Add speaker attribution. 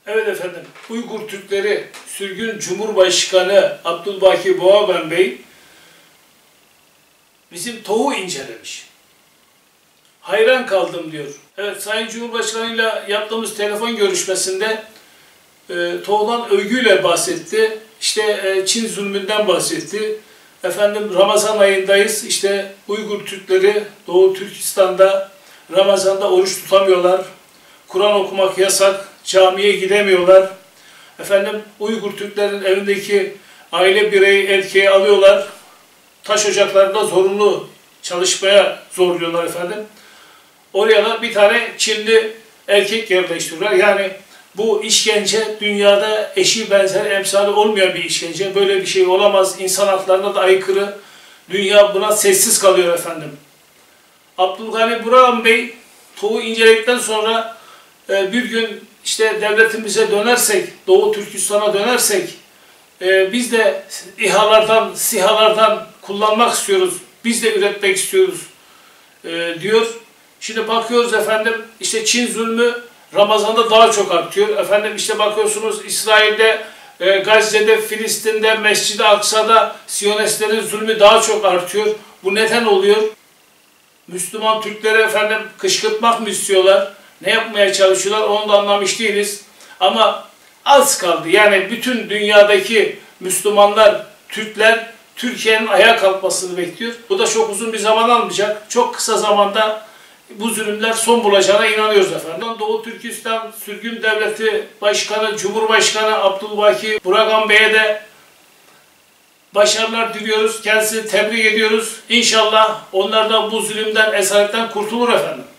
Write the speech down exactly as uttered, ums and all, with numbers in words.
Speaker 1: Evet efendim, Uygur Türkleri sürgün Cumhurbaşkanı Abdülbaki Boğaben Bey bizim TOW'u incelemiş. Hayran kaldım diyor. Evet, Sayın Cumhurbaşkanıyla yaptığımız telefon görüşmesinde e, TOW'dan övgüyle bahsetti. İşte e, Çin zulmünden bahsetti. Efendim Ramazan ayındayız. İşte Uygur Türkleri Doğu Türkistan'da Ramazan'da oruç tutamıyorlar. Kur'an okumak yasak. Camiye gidemiyorlar. Efendim Uygur Türklerin evindeki aile bireyi erkeği alıyorlar. Taş ocaklarında zorunlu çalışmaya zorluyorlar efendim. Oraya da bir tane Çinli erkek yerleştiriyorlar. Yani bu işkence dünyada eşi benzeri emsali olmayan bir işkence. Böyle bir şey olamaz. İnsan haklarına da aykırı. Dünya buna sessiz kalıyor efendim. Abdülgani Burhan Bey TOW'u inceledikten sonra e, bir gün işte devletimize dönersek, Doğu Türkistan'a dönersek e, biz de İHA'lardan, SİHA'lardan kullanmak istiyoruz. Biz de üretmek istiyoruz e, diyor. Şimdi bakıyoruz efendim işte Çin zulmü Ramazan'da daha çok artıyor. Efendim işte bakıyorsunuz İsrail'de, e, Gazze'de, Filistin'de, Mescid-i Aksa'da Siyonistlerin zulmü daha çok artıyor. Bu neden oluyor? Müslüman Türkleri efendim kışkırtmak mı istiyorlar? Ne yapmaya çalışıyorlar? Onu da anlamış değiliz. Ama az kaldı. Yani bütün dünyadaki Müslümanlar, Türkler Türkiye'nin ayağa kalkmasını bekliyor. Bu da çok uzun bir zaman almayacak. Çok kısa zamanda bu zulümler son bulacağına inanıyoruz efendim. Doğu Türkistan Sürgün Devleti Başkanı, Cumhurbaşkanı Abdülbaki Boğaben Bey'e de başarılar diliyoruz. Kendisini tebrik ediyoruz. İnşallah onlar da bu zulümden, esaretten kurtulur efendim.